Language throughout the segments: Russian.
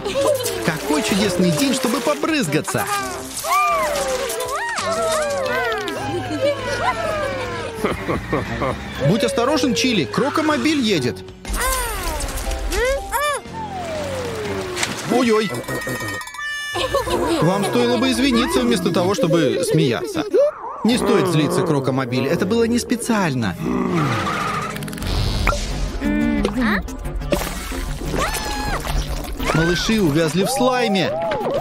Какой чудесный день, чтобы побрызгаться! Будь осторожен, Чили, крокомобиль едет. Ой-ой. Вам стоило бы извиниться вместо того, чтобы смеяться. Не стоит злиться, крокомобиль. Это было не специально. Малыши увязли в слайме.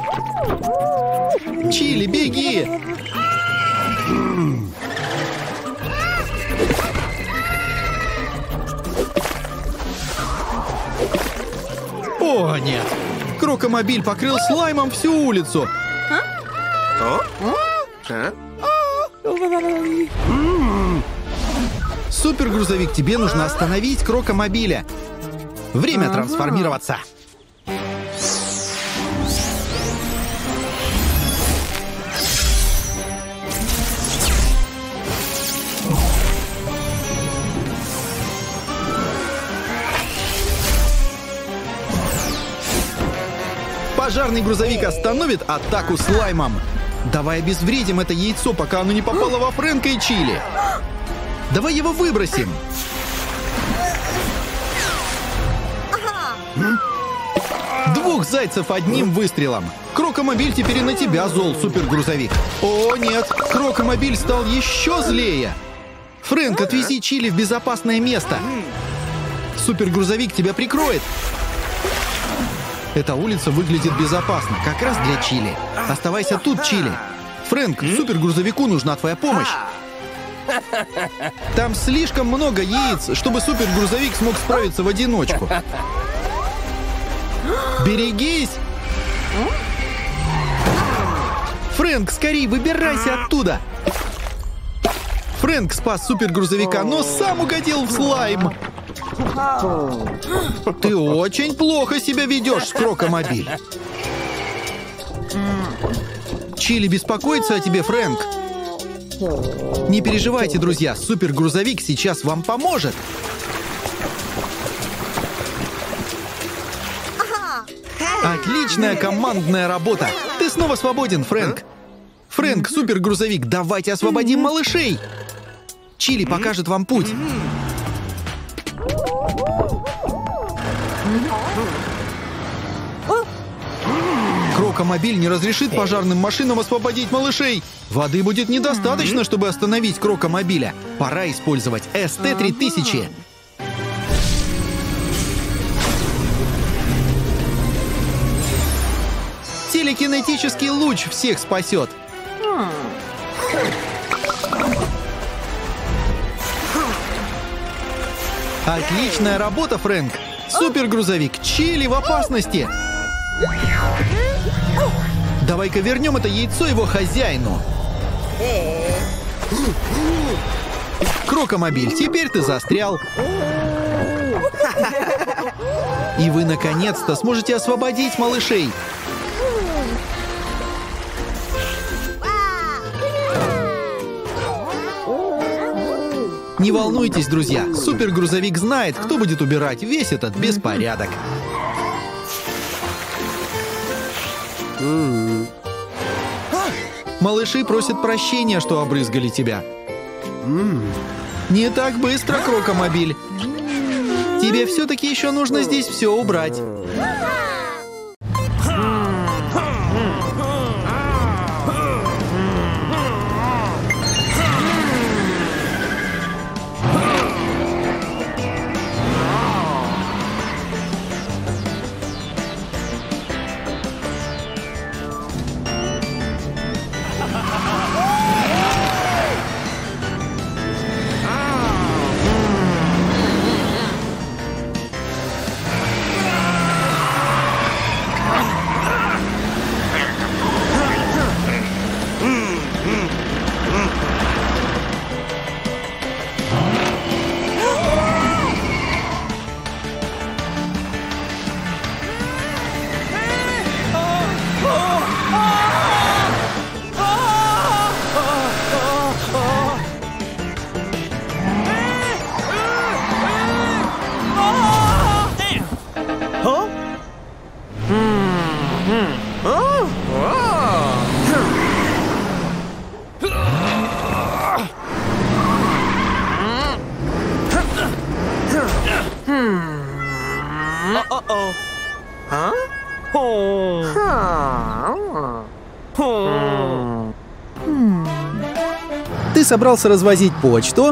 Чили, беги! О, нет! Крокомобиль покрыл слаймом всю улицу. Супергрузовик, тебе нужно остановить крокомобиля. Время трансформироваться. Пожарный грузовик остановит атаку слаймом. Давай обезвредим это яйцо, пока оно не попало во Фрэнка и Чили. Давай его выбросим. Двух зайцев одним выстрелом. Крокомобиль теперь и на тебя зол, супергрузовик. О, нет, крокомобиль стал еще злее. Фрэнк, отвези Чили в безопасное место. Супергрузовик тебя прикроет. Эта улица выглядит безопасно, как раз для Чили. Оставайся тут, Чили. Фрэнк, супергрузовику нужна твоя помощь. Там слишком много яиц, чтобы супергрузовик смог справиться в одиночку. Берегись! Фрэнк, скорей, выбирайся оттуда! Фрэнк спас супергрузовика, но сам угодил в слайм. Ты очень плохо себя ведешь, крокомобиль. Чили беспокоится о тебе, Фрэнк. Не переживайте, друзья, супергрузовик сейчас вам поможет. Отличная командная работа. Ты снова свободен, Фрэнк. Фрэнк, супергрузовик, давайте освободим малышей. Чили покажет вам путь. Крокомобиль не разрешит пожарным машинам освободить малышей. Воды будет недостаточно, чтобы остановить крокомобиля. Пора использовать СТ-3000. Телекинетический луч всех спасет. Отличная работа, Фрэнк. Супергрузовик, Чили в опасности. Давай-ка вернем это яйцо его хозяину. Крокомобиль, теперь ты застрял. И вы наконец-то сможете освободить малышей. Не волнуйтесь, друзья, супергрузовик знает, кто будет убирать весь этот беспорядок. Малыши просят прощения, что обрызгали тебя. Не так быстро, крокомобиль. Тебе все-таки еще нужно здесь все убрать. Ты собрался развозить почту?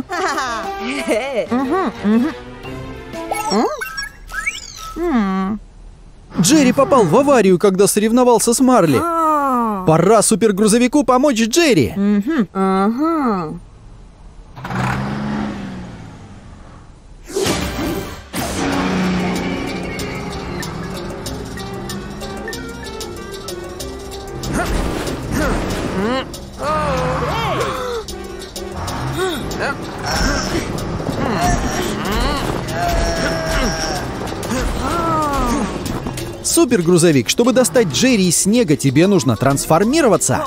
Джерри попал в аварию, когда соревновался с Марли. Пора супергрузовику помочь Джерри. Супергрузовик, чтобы достать Джерри из снега, тебе нужно трансформироваться.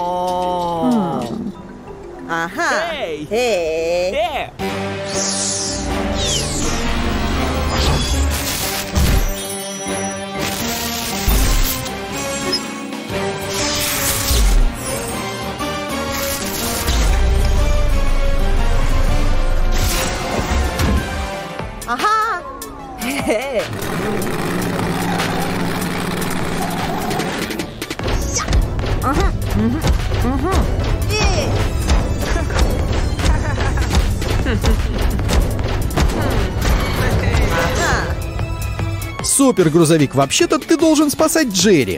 Супергрузовик, вообще-то ты должен спасать Джерри.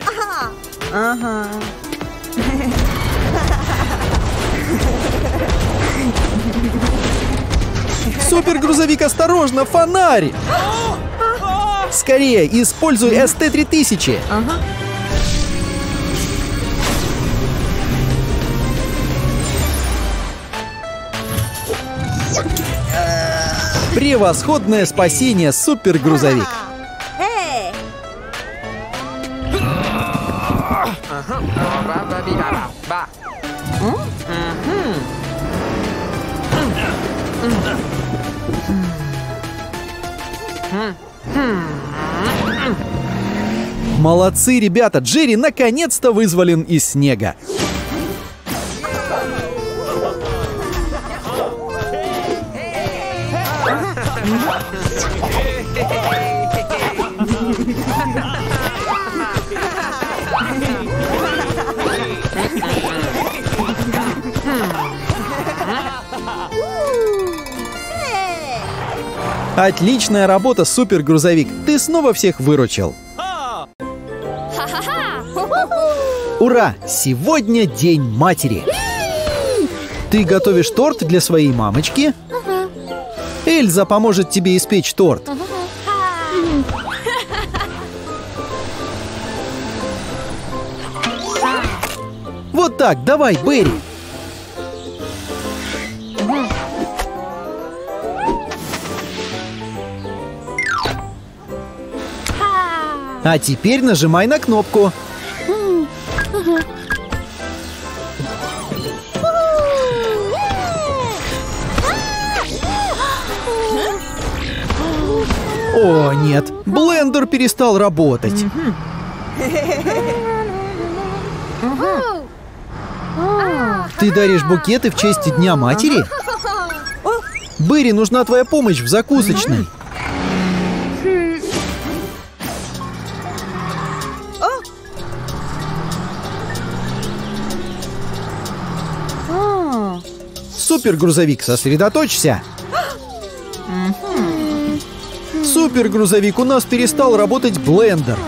Супергрузовик, осторожно, фонарь! Скорее, используй СТ-3000. Превосходное спасение, супергрузовик. Молодцы, ребята! Джерри наконец-то вызволен из снега. Отличная работа, супергрузовик! Ты снова всех выручил. Ура! Сегодня День матери. Ты готовишь торт для своей мамочки? Эльза поможет тебе испечь торт. Вот так, давай, Берри. А теперь нажимай на кнопку. О, нет, блендер перестал работать. Ты даришь букеты в честь Дня матери? Берри, нужна твоя помощь в закусочной. Супергрузовик, сосредоточься. Супергрузовик, у нас перестал работать блендер.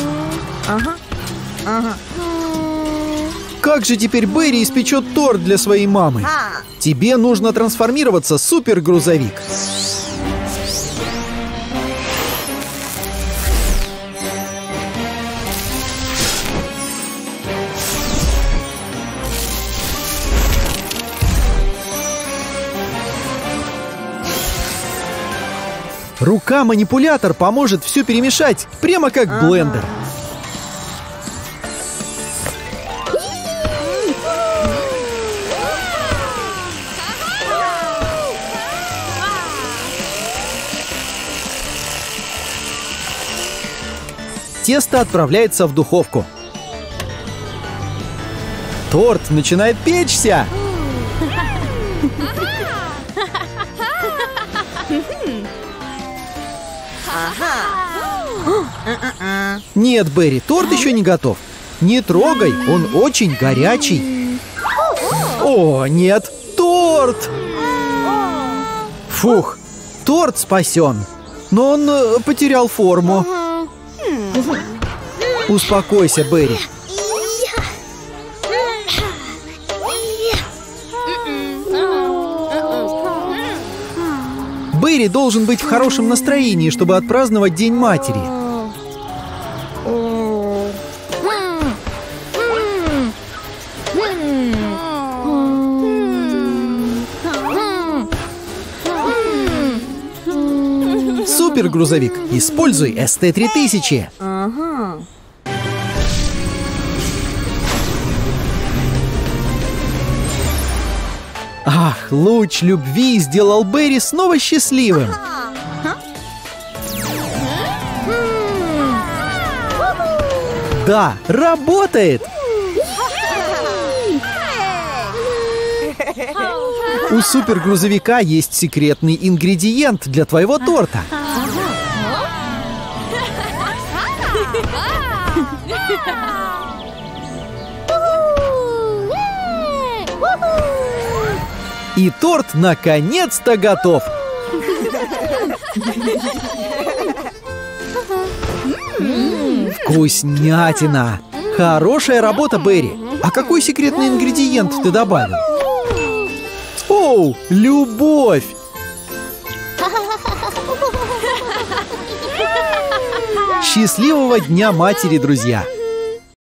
Как же теперь Берри испечет торт для своей мамы? Тебе нужно трансформироваться, супергрузовик. Рука-манипулятор поможет все перемешать, прямо как блендер. Тесто отправляется в духовку. Торт начинает печься. Нет, Берри, торт еще не готов. Не трогай, он очень горячий. О, нет, торт! Фух, торт спасен, но он потерял форму. Успокойся, Берри. Берри должен быть в хорошем настроении, чтобы отпраздновать День матери. Супергрузовик, используй СТ-3000. Ах, луч любви сделал Берри снова счастливым. Да, работает! У супергрузовика есть секретный ингредиент для твоего торта. И торт наконец-то готов! Вкуснятина! Хорошая работа, Берри! А какой секретный ингредиент ты добавил? Оу, любовь! Счастливого Дня матери, друзья!